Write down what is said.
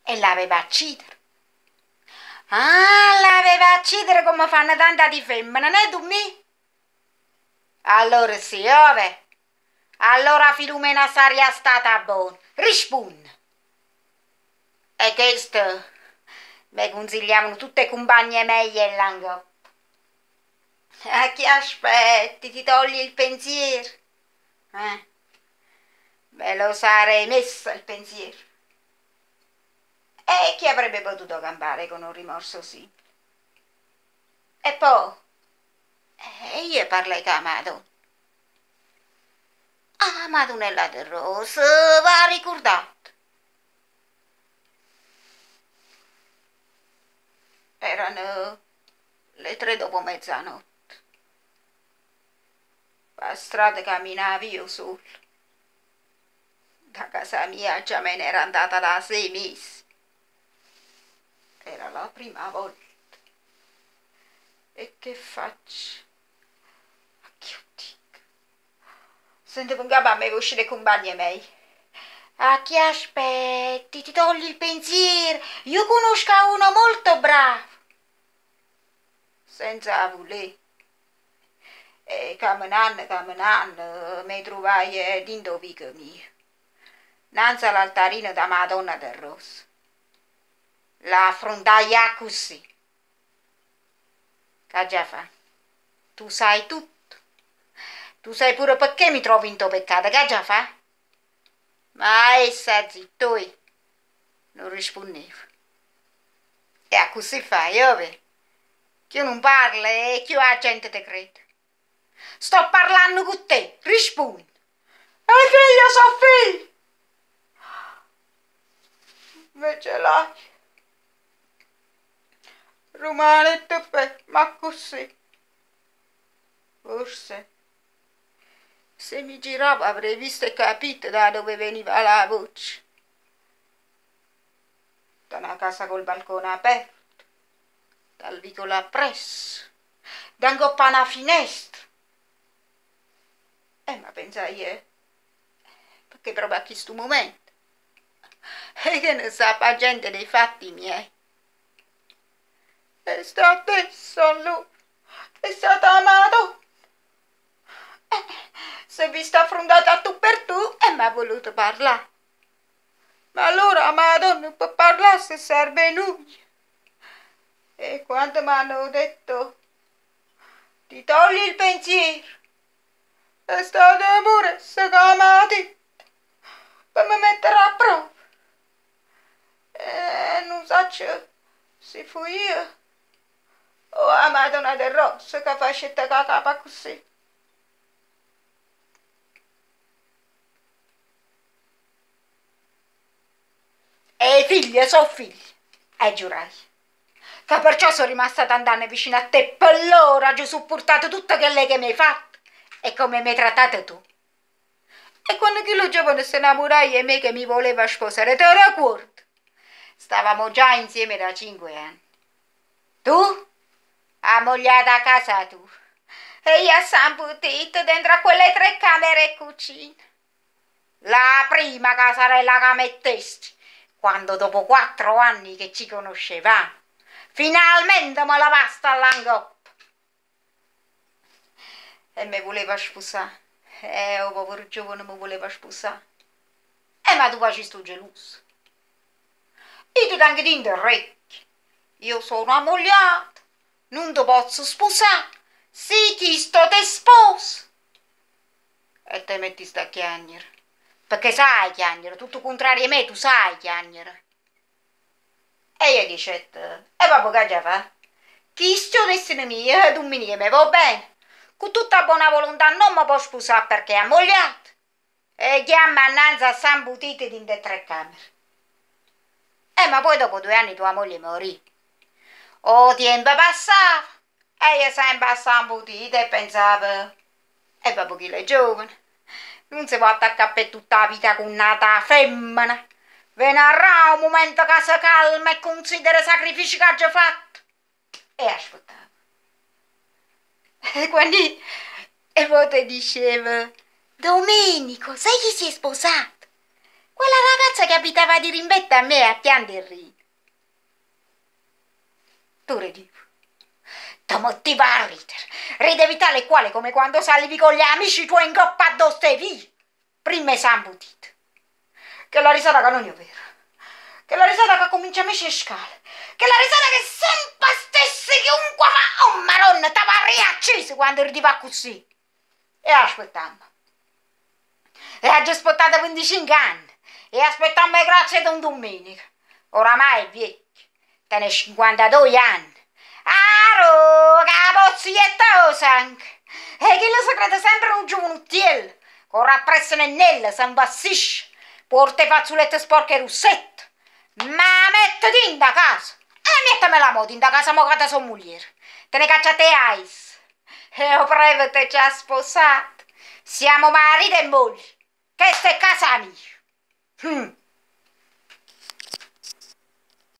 e l'aveva a cidere. Ah, l'aveva a cidere come fanno tanta di femmine, né tu mi? Allora sì, ove. Allora Filumena sarebbe stata buona. Risponde. E questo mi consigliavano tutte compagne meglio là. A chi aspetti, ti togli il pensiero. Me lo sarei messo il pensiero. E chi avrebbe potuto campare con un rimorso simile? E poi, io parlai con la Madonna. Ah, Madonnella del Rosso, va ricordato. Erano le 3 dopo mezzanotte. La strada camminavo io solo. Da casa mia già me n'era andata da 6 mesi. Era la prima volta. E che faccio? Ma che dico? Sentivo un capo a me uscire con compagni miei. A chi aspetti? Ti togli il pensiero. Io conosco uno molto bravo. Senza voler. E camminando, mi trovai dinto vico mio. Nanza all'altarino da Madonna del Rosso. La affrontai così. Che già fa? Tu sai tutto. Tu sai pure perché mi trovi in tuo peccato, che già fa? Ma essa zitto, non rispondevo. E a così fai, ove? Chi non parla e chi la gente te crede. Sto parlando con te, rispondi. E che io so figlio? Invece l'hai. Romanetto ma così. Forse, se mi giravo avrei visto e capito da dove veniva la voce. Da una casa col balcone aperto, dal vicolo appresso, da ingoppa una finestra. Ma pensai, perché proprio a questo momento? E che ne sa la gente dei fatti miei? È stato lui, è stata amato. Si è vista affrontata tu per tu e mi ha voluto parlare. Ma allora Madonna può parlare se serve lui. E quando mi hanno detto ti togli il pensiero, è stato pure scamati per mi mettere a prova. E non so se fu io o la Madonna del Rosso che fa scelta la capa così. E i figli sono figli, e giurai. Che perciò sono rimasta tant'anni vicino a te, per l'ora ci ho supportato tutto quello che mi hai fatto e come mi hai trattato tu. E quando quello giovane si innamorai e me che mi voleva sposare, te lo ricordi? Stavamo già insieme da 5 anni. Tu? Ammogliata a casa tu. E io a San Butito dentro a quelle 3 camere e cucina. La prima casarella che mettesti, quando dopo 4 anni che ci conoscevamo, finalmente me la basta all'angoppo. E mi voleva sposare. Oh, povero giovane mi voleva sposare. Ma tu faci sto geloso. Io ti tengo dentro orecchio. Io sono ammogliata. Non ti posso sposare. Sì, chi sto te sposo. E te metti sta chiagnere. Perché sai chiagnere, tutto contrario a me, tu sai chiagnere. E io dicetto, e papà che già fa? Chi sto destino mio, tu mi me va bene. Con tutta buona volontà non mi può sposare perché è ammogliato. E chiama annanzi a San Butito in 3 camere. Ma poi dopo 2 anni tua moglie morì. O tempo passava. E io sempre a San Butito e pensavo, e proprio chi è giovane. Non si può attaccare per tutta la vita con nata femmina. Venarà un momento che si calma e considera i sacrifici che ha già fatto. E aspettavo. E quando e poi ti dicevo, Domenico, sai chi si è sposato? Quella ragazza che abitava di rimbetta a me a piangere e ridere. Tu ridevi. Ti motiva a ridere. Ridevi tale e quale come quando salivi con gli amici tuoi in coppa addosso e via. Prima sambutito. Che la risata che non è vera. Che la risata che comincia a mesce scale. Che la risata che sempre stesse chiunque fa. Oh maronna, t'ava riacceso quando ridiva così. E aspettammo. E ha già aspettato 25 anni. E aspettammo le grazie di un domenica. Oramai è vecchio. Te ne 52 anni. Aro, capozzietta sangue. E chi lo si crede sempre un giovanottiello. Corre appresso nel si impassisce. Porta i fazzoletti sporche e russetto. Ma mettiti in da casa. E mettami la moto in da casa mo che te sono moglie. Te ne cacciate ice. E io prego te già sposato. Siamo marito e moglie. Questa è casa mia.